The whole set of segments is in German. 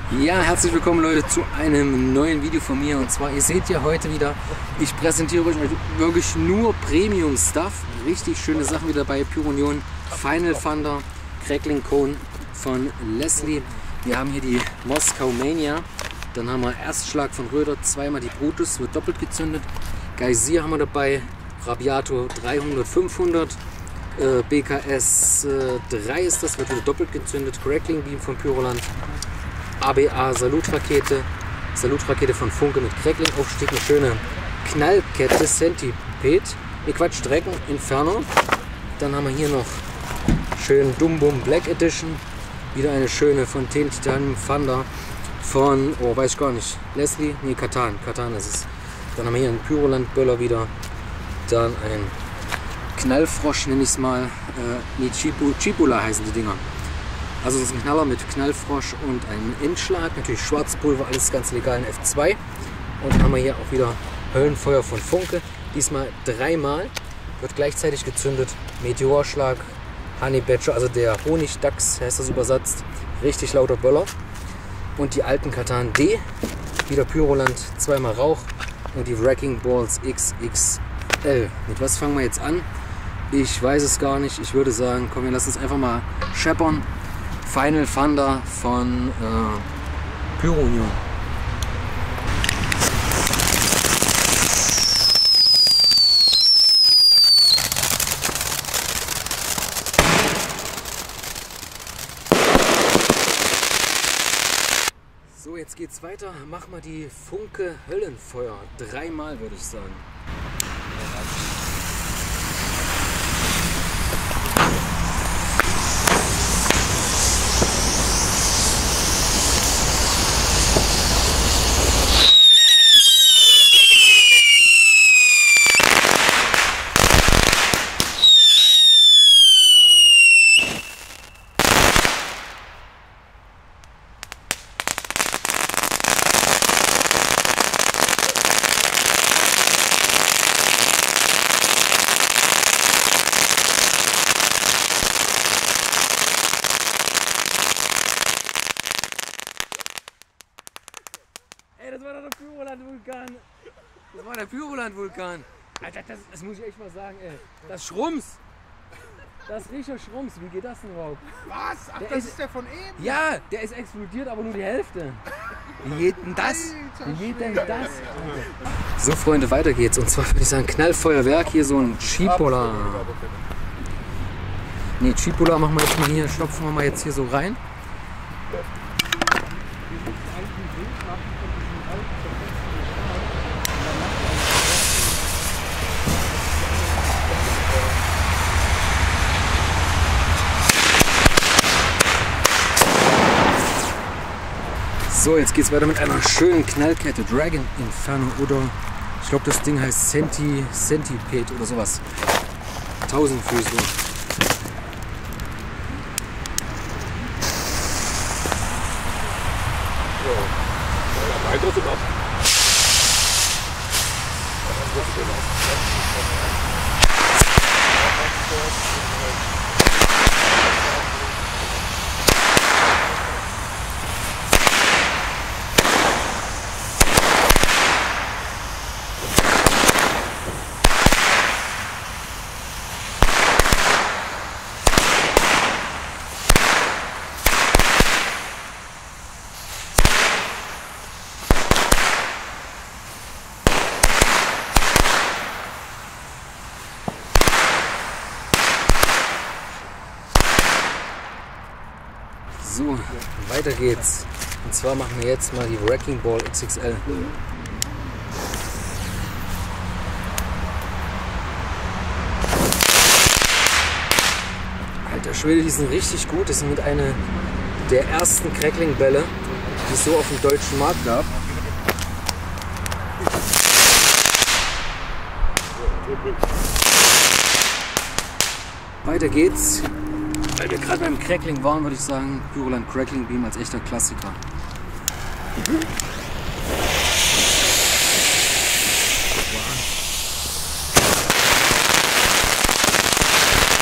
Ja, herzlich willkommen Leute zu einem neuen Video von mir. Und zwar, ihr seht ja heute wieder, ich präsentiere euch wirklich nur Premium Stuff. Richtig schöne Sachen wieder bei Pure Union. Final Thunder, Crackling Cone von Leslie. Wir haben hier die Moskau Mania. Dann haben wir Erstschlag von Röder, zweimal die Brutus, wird doppelt gezündet. Geysir haben wir dabei, Rabiato 300, 500. BKS 3 ist das, wird wieder doppelt gezündet. Crackling Beam von Pyroland. ABA Salutrakete von Funke mit Crackling-Aufstieg, eine schöne Knallkette, Centipede, Drecken, Inferno. Dann haben wir hier noch schön Dumbum Black Edition, wieder eine schöne von Titanium Thunder von, oh weiß ich gar nicht, Leslie, nee Katan ist es. Dann haben wir hier einen Pyroland Böller wieder, dann ein Knallfrosch nenne ich es mal, nee Chipula heißen die Dinger. Also das ist ein Knaller mit Knallfrosch und einem Endschlag, natürlich Schwarzpulver, alles ganz legal in F2. Und dann haben wir hier auch wieder Höllenfeuer von Funke, diesmal dreimal, wird gleichzeitig gezündet, Meteorschlag, Honey Badger, also der Honigdachs heißt das übersetzt, richtig lauter Böller. Und die alten Katan D, wieder Pyroland, zweimal Rauch und die Wrecking Balls XXL. Mit was fangen wir jetzt an? Ich weiß es gar nicht, ich würde sagen, komm, wir lassen uns einfach mal scheppern. Final Thunder von Pure Union. So, jetzt geht's weiter. Mach mal die Funke Höllenfeuer. Dreimal würde ich sagen. Das war doch der Pyroland-Vulkan. Das war der Pyroland-Vulkan. Alter, das muss ich echt mal sagen, ey. Das Schrums. Das riecht Schrums. Wie geht das denn überhaupt? Was? Ach, das ist der von eben? Ja, der ist explodiert, aber nur die Hälfte. Wie geht denn das? Wie geht denn das? So, Freunde, weiter geht's. Und zwar würde ich sagen, Knallfeuerwerk. Hier so ein Chipula. Ne, Chipula machen wir jetzt mal hier. Stopfen wir mal jetzt hier so rein. So, jetzt geht es weiter mit einer schönen Knallkette. Dragon Inferno oder ich glaube das Ding heißt Centipede oder sowas. Tausendfüßler. So, weiter geht's. Und zwar machen wir jetzt mal die Wrecking Ball XXL. Alter Schwede, die sind richtig gut. Das sind mit einer der ersten Crackling-Bälle, die es so auf dem deutschen Markt gab. Weiter geht's. Weil wir gerade beim Crackling waren, würde ich sagen, Pyroland Crackling Beam als echter Klassiker.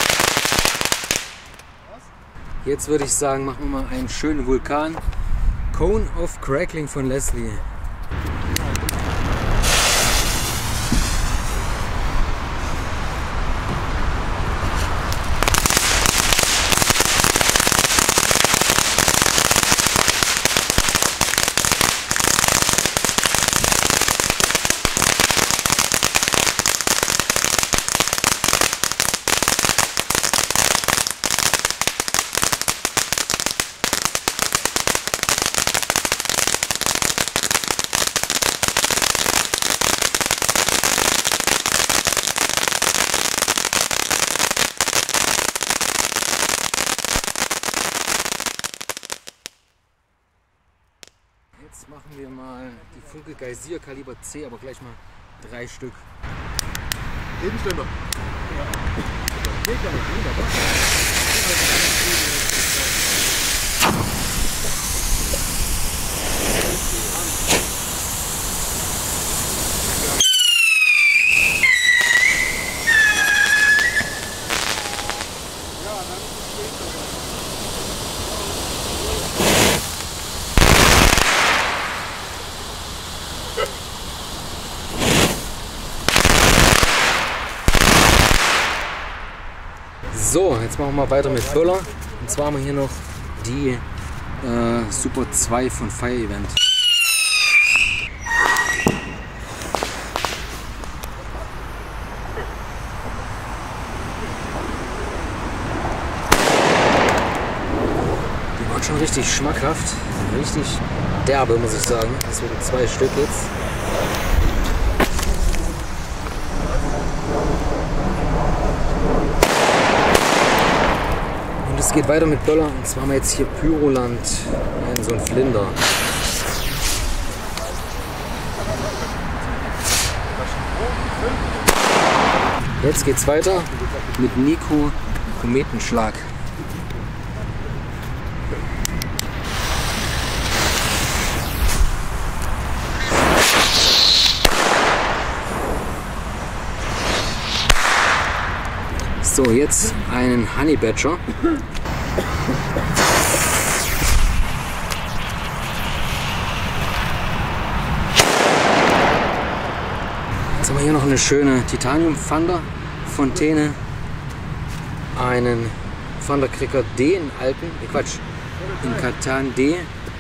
Jetzt würde ich sagen, machen wir mal einen schönen Vulkan. Cone of Crackling von Leslie. Jetzt machen wir mal die Funke Geysir Kaliber C, aber gleich mal 3 Stück. Gegenstände. So, jetzt machen wir mal weiter mit Böller. Und zwar haben wir hier noch die Super 2 von Fire Event. Die waren schon richtig schmackhaft, richtig derbe, muss ich sagen. Das werden 2 Stück jetzt. Es geht weiter mit Böller, und zwar haben wir jetzt hier Pyroland, so ein Flinder. Jetzt geht's weiter mit Nico Kometenschlag. So, jetzt einen Honey Badger. Jetzt haben wir hier noch eine schöne Titanium Thunder Fontäne, einen Thunder Cricker D in alten, in Katan D,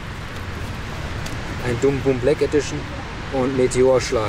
ein Dum Boom Black Edition und Meteorschlag.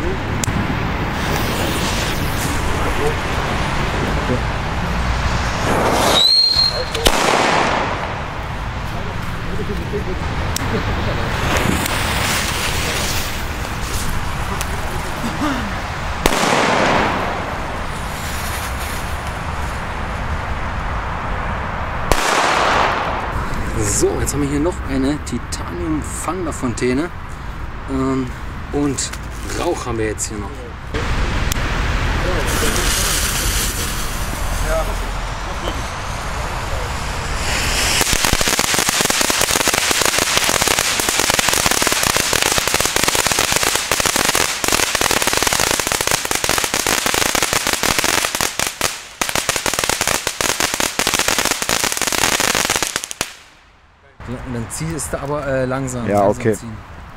So, jetzt haben wir hier noch eine Titanium Thunder Fontäne und Rauch haben wir jetzt hier noch. Und dann ziehst es da aber langsam. Ja, okay. Ziehen.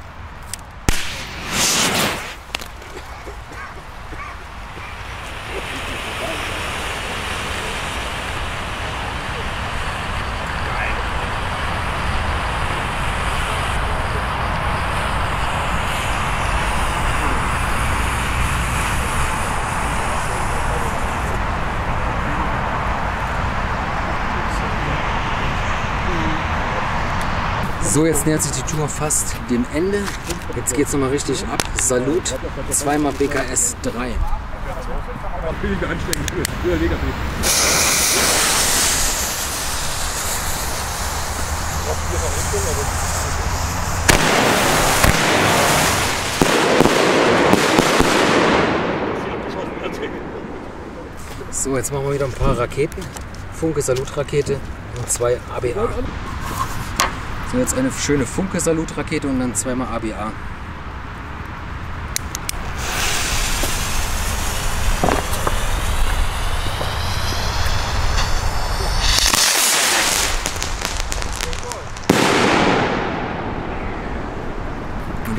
So, jetzt nähert sich die Tour fast dem Ende. Jetzt geht es nochmal richtig ab. Salut, zweimal BKS 3. So, jetzt machen wir wieder ein paar Raketen. Funke Salut Rakete und 2 ABA. So, jetzt eine schöne Funke Salut Rakete und dann zweimal ABA.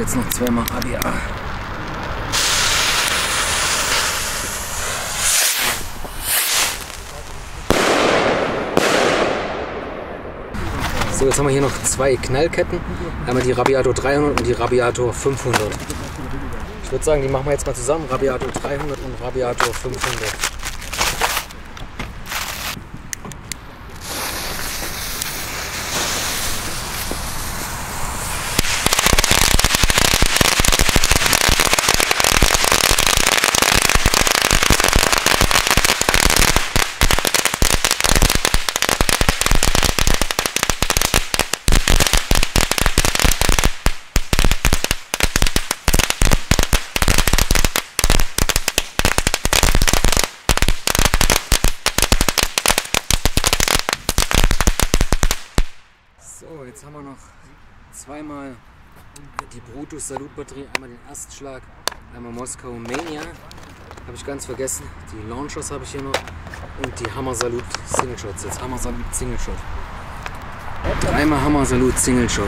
jetzt noch zweimal ABA. So, jetzt haben wir hier noch zwei Knallketten. Einmal die Rabiato 300 und die Rabiato 500. Ich würde sagen, die machen wir jetzt mal zusammen. Rabiato 300 und Rabiato 500. So, jetzt haben wir noch zweimal die Brutus Salute-Batterie, einmal den Erstschlag, einmal Moskau Mania, habe ich ganz vergessen, die Launchers habe ich hier noch und die Hammer Salute Single Shots. Jetzt Hammer Salute Single Shot. Dreimal Hammer Salute Single Shot.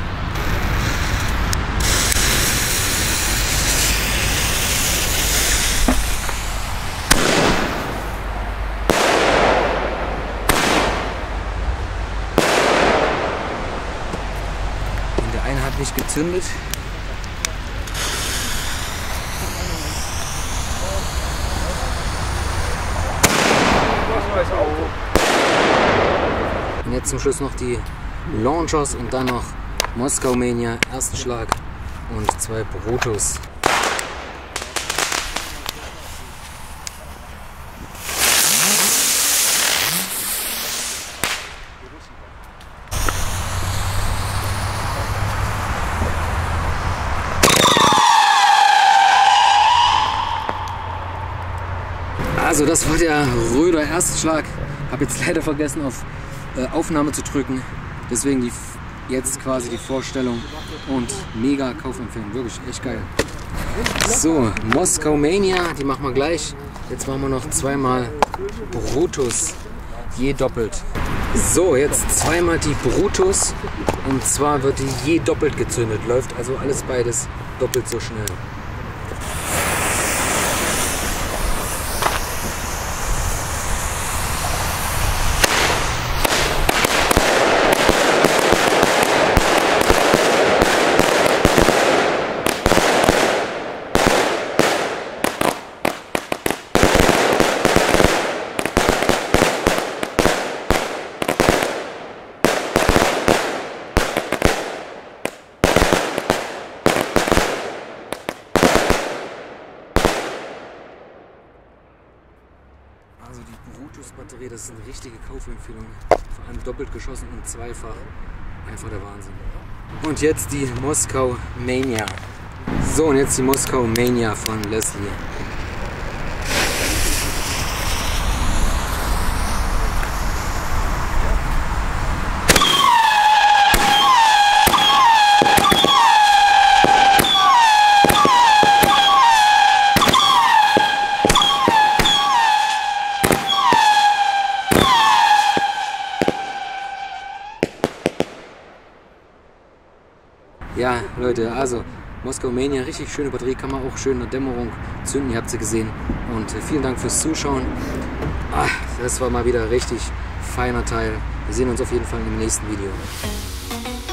Hat nicht gezündet. Und jetzt zum Schluss noch die Launchers und dann noch Moskau Mania, ersten Schlag und zwei Brutus. Also das war der Röder Erstschlag. Habe jetzt leider vergessen auf Aufnahme zu drücken. Deswegen jetzt quasi die Vorstellung und mega Kaufempfehlung. Wirklich echt geil. So, Moskau Mania, die machen wir gleich. Jetzt machen wir noch zweimal Brutus, je doppelt. So, jetzt zweimal die Brutus und zwar wird die je doppelt gezündet. Läuft also alles beides doppelt so schnell. Also die Brutus-Batterie, das ist eine richtige Kaufempfehlung. Vor allem doppelt geschossen und zweifach. Einfach der Wahnsinn. Und jetzt die Moskau Mania. So, und jetzt die Moskau Mania von Leslie. Ja, Leute, also Moskau Mania, richtig schöne Batterie, kann man auch schön in der Dämmerung zünden, ihr habt sie gesehen. Und vielen Dank fürs Zuschauen. Das war mal wieder richtig feiner Teil. Wir sehen uns auf jeden Fall im nächsten Video.